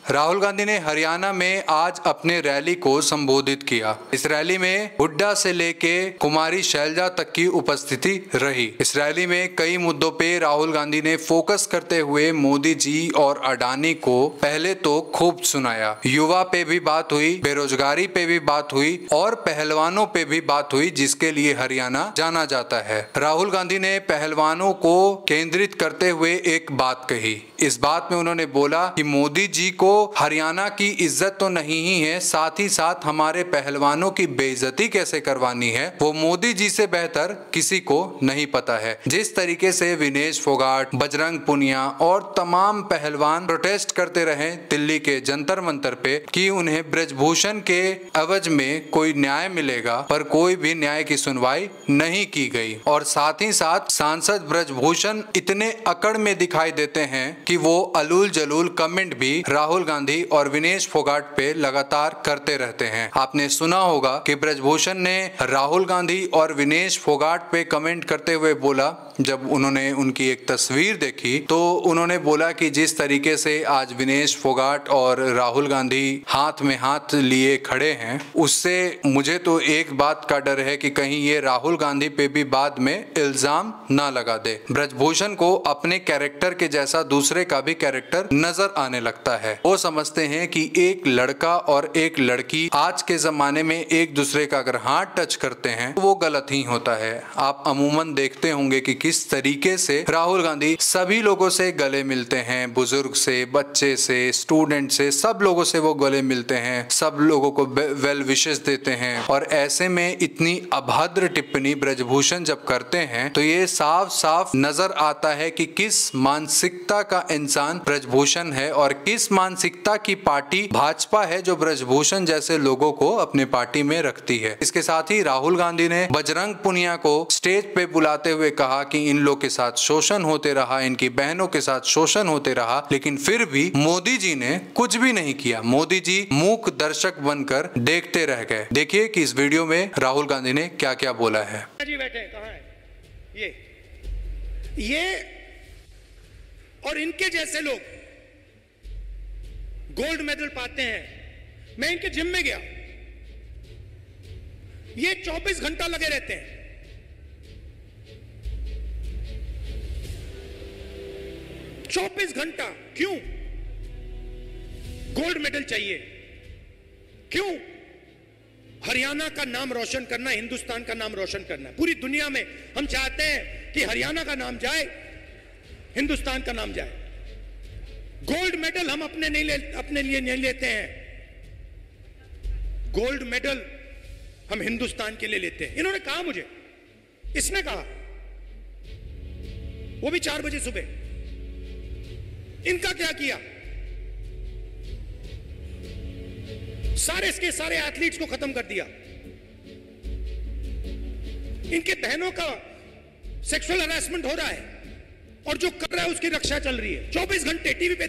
राहुल गांधी ने हरियाणा में आज अपने रैली को संबोधित किया। इस रैली में हुड्डा से लेके कुमारी शैलजा तक की उपस्थिति रही। इस रैली में कई मुद्दों पे राहुल गांधी ने फोकस करते हुए मोदी जी और अडानी को पहले तो खूब सुनाया। युवा पे भी बात हुई, बेरोजगारी पे भी बात हुई और पहलवानों पे भी बात हुई, जिसके लिए हरियाणा जाना जाता है। राहुल गांधी ने पहलवानों को केंद्रित करते हुए एक बात कही। इस बात में उन्होंने बोला कि मोदी जी को हरियाणा की इज्जत तो नहीं ही है, साथ ही साथ हमारे पहलवानों की बेइज्जती कैसे करवानी है वो मोदी जी से बेहतर किसी को नहीं पता है। जिस तरीके से विनेश फोगाट, बजरंग पुनिया और तमाम पहलवान प्रोटेस्ट करते रहे दिल्ली के जंतर मंतर पे कि उन्हें ब्रजभूषण के एवज में कोई न्याय मिलेगा, पर कोई भी न्याय की सुनवाई नहीं की गई। और साथ ही साथ सांसद ब्रजभूषण इतने अकड़ में दिखाई देते हैं कि वो अलूल जलूल कमेंट भी राहुल गांधी और विनेश फोगाट पे लगातार करते रहते हैं। आपने सुना होगा कि ब्रजभूषण ने राहुल गांधी और विनेश फोगाट पे कमेंट करते हुए बोला, जब उन्होंने उनकी एक तस्वीर देखी तो उन्होंने बोला कि जिस तरीके से आज विनेश फोगाट और राहुल गांधी हाथ में हाथ लिए खड़े हैं, उससे मुझे तो एक बात का डर है कि कहीं ये राहुल गांधी पे भी बाद में इल्जाम ना लगा दे। ब्रजभूषण को अपने कैरेक्टर के जैसा दूसरे का भी कैरेक्टर नजर आने लगता है। वो समझते हैं कि एक लड़का और एक लड़की आज के जमाने में एक दूसरे का अगर हाथ टच करते हैं तो वो गलत ही होता है। आप अमूमन देखते होंगे कि किस तरीके से राहुल गांधी सभी लोगों से गले मिलते हैं, बुजुर्ग से, बच्चे से, स्टूडेंट से, सब लोगों से वो गले मिलते हैं, सब लोगों को वेल विशेस देते हैं। और ऐसे में इतनी अभद्र टिप्पणी ब्रजभूषण जब करते हैं तो ये साफ साफ नजर आता है कि किस मानसिकता का इंसान ब्रजभूषण है और किस मानसिकता की पार्टी भाजपा है जो ब्रजभूषण जैसे लोगों को अपने पार्टी में रखती है। इसके साथ ही राहुल गांधी ने बजरंग पुनिया को स्टेज पे बुलाते हुए कहा कि इन लोग के साथ शोषण होते रहा, इनकी बहनों के साथ शोषण होते रहा, लेकिन फिर भी मोदी जी ने कुछ भी नहीं किया। मोदी जी मूक दर्शक बनकर देखते रह गए। देखिए कि इस वीडियो में राहुल गांधी ने क्या क्या बोला है। जी बैठे कहाँ है ये और इनके जैसे लोग गोल्ड मेडल पाते हैं। मैं इनके जिम में गया, ये 24 घंटा लगे रहते हैं। चौबीस घंटा क्यों? गोल्ड मेडल चाहिए। क्यों? हरियाणा का नाम रोशन करना, हिंदुस्तान का नाम रोशन करना। पूरी दुनिया में हम चाहते हैं कि हरियाणा का नाम जाए, हिंदुस्तान का नाम जाए। गोल्ड मेडल हम अपने लिए नहीं लेते हैं, गोल्ड मेडल हम हिंदुस्तान के लिए लेते हैं। इन्होंने कहा मुझे, इसने कहा, वो भी 4 बजे सुबह। इनका क्या किया? सारे के सारे एथलीट्स को खत्म कर दिया। इनके बहनों का सेक्सुअल हरासमेंट हो रहा है और जो कर रहा है उसकी रक्षा चल रही है। 24 घंटे टीवी पे